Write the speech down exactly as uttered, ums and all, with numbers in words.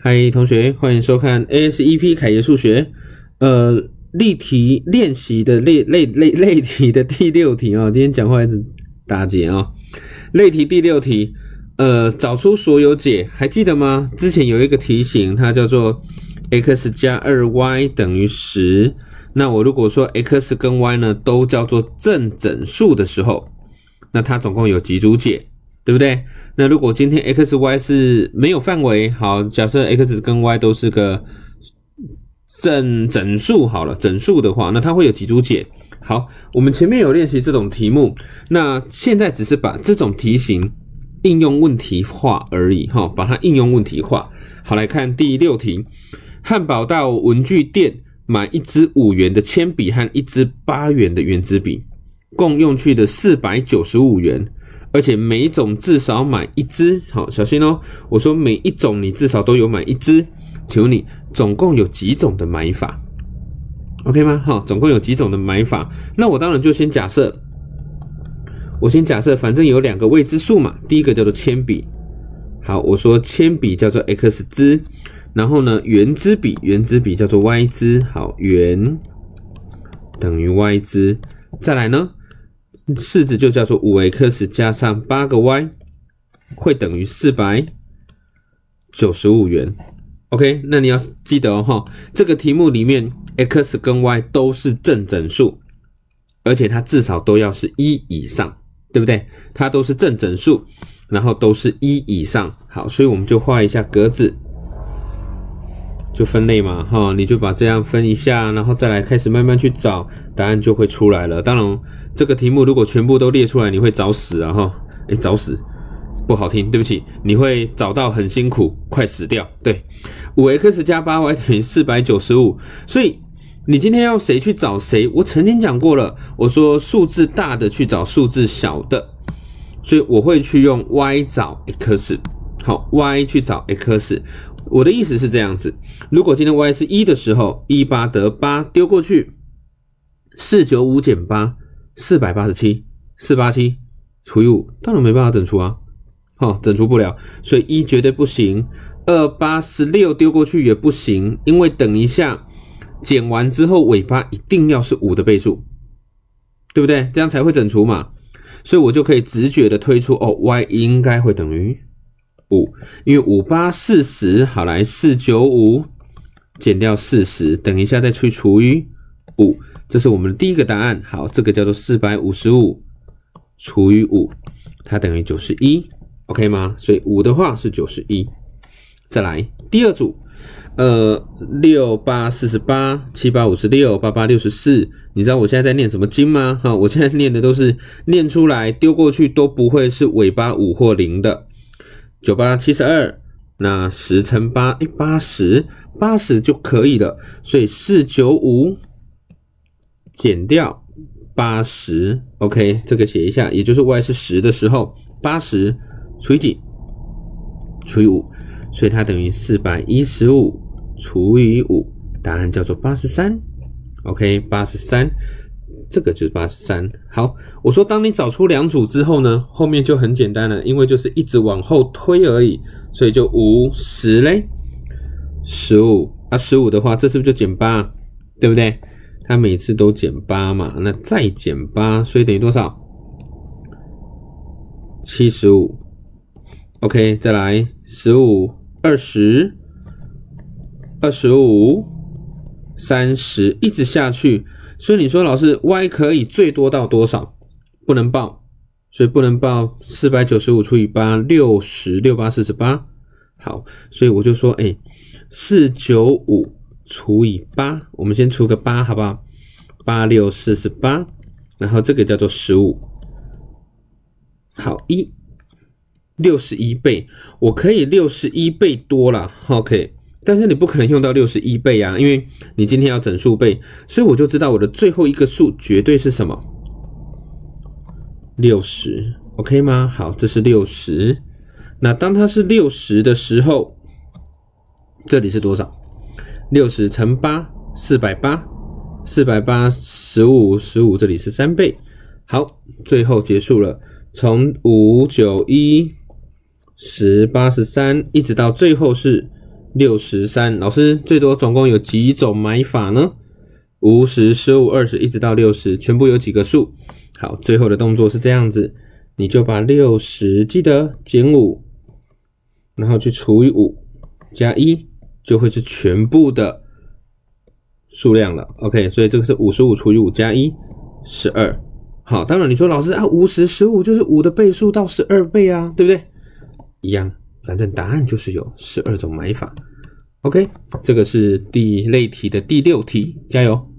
嗨，同学，欢迎收看 A S E P 凯爷数学，呃，例题练习的类类类类题的第六题啊、哦，今天讲话一直打结啊、哦。类题第六题，呃，找出所有解，还记得吗？之前有一个题型，它叫做 x 加 二 y 等于十。那我如果说 x 跟 y 呢都叫做正整数的时候，那它总共有几组解？对不对？那如果今天 x y 是没有范围，好，假设 x 跟 y 都是个正整数好了，整数的话，那它会有几组解？好，我们前面有练习这种题目，那现在只是把这种题型应用问题化而已，哈，把它应用问题化。好，来看第六题，汉堡到文具店买一支五元的铅笔和一支八元的圆珠笔，共用去的四百九十五元。而且每一种至少买一支，好，小心哦。我说每一种你至少都有买一支，请问你总共有几种的买法 ？OK 吗？好，总共有几种的买法？那我当然就先假设，我先假设，反正有两个未知数嘛。第一个叫做铅笔，好，我说铅笔叫做 x 支，然后呢，圆珠笔，圆珠笔叫做 y 支，好，圆等于 y 支，再来呢？式子就叫做 五 x 加上 八个 y 会等于四百九十五元。OK， 那你要记得哦，这个题目里面 x 跟 y 都是正整数，而且它至少都要是一以上，对不对？它都是正整数，然后都是一以上。好，所以我们就画一下格子，就分类嘛，哈，你就把这样分一下，然后再来开始慢慢去找，答案就会出来了。当然，这个题目如果全部都列出来，你会找死啊，哈，哎，找死不好听，对不起，你会找到很辛苦，快死掉。对， 五 x 加 八 y 等于四百九十五，所以你今天要谁去找谁？我曾经讲过了，我说数字大的去找数字小的，所以我会去用 y 找 x， 好 ，y 去找 x。我的意思是这样子，如果今天 y 是一的时候，一八得八丢过去，四九五减八，四百八十七，四百八十七除以五，当然没办法整除啊，好，整除不了，所以一绝对不行。二八十六丢过去也不行，因为等一下减完之后尾巴一定要是五的倍数，对不对？这样才会整除嘛，所以我就可以直觉的推出，哦 y 应该会等于五，因为五八四十，好，来四九五减掉四十，等一下再去除以五，这是我们的第一个答案。好，这个叫做四百五十五除以五，它等于九十一 ，OK 吗？所以五的话是九十一。再来第二组，呃，六八四十八，七八五十六，八八六十四，你知道我现在在念什么经吗？哈，我现在念的都是念出来丢过去都不会是尾巴五或零的。九八七十二，那十乘八，哎，八十，八十就可以了。所以四九五减掉八十 ，OK， 这个写一下，也就是 y 是十的时候，八十除以几？除以五，所以它等于四百一十五除以五，答案叫做八十三 ，OK， 八十三。这个就是八十三。好，我说当你找出两组之后呢，后面就很简单了，因为就是一直往后推而已，所以就五十嘞，十五啊，十五的话，这是不是就减八？对不对？它每次都减八嘛，那再减八，所以等于多少？七十五。OK， 再来十五、二十、二十五、三十，一直下去。所以你说老师 y 可以最多到多少？不能报，所以不能报四百九十五除以八，六十，六八四十八。好，所以我就说，哎、欸，四百九十五除以八，我们先除个八，好不好？八六四十八，然后这个叫做十五。好，一，六十一倍，我可以六十一倍多啦 ，OK。但是你不可能用到六十一倍啊，因为你今天要整数倍，所以我就知道我的最后一个数绝对是什么？六十 ，OK 吗？好，这是六十。那当它是六十的时候，这里是多少？六十乘八，四百八，四百八十五，十五这里是三倍。好，最后结束了，从五九一十八十三一直到最后是六十三。老师，最多总共有几种买法呢？五十、十五、二十一直到六十，全部有几个数？好，最后的动作是这样子，你就把六十记得减五，然后去除以五，加一，就会是全部的数量了。OK， 所以这个是五十五除以五加一，十二。好，当然你说老师啊，五十、十五就是五的倍数到十二倍啊，对不对？一样，反正答案就是有十二种买法。OK， 这个是第类题的第六题，加油！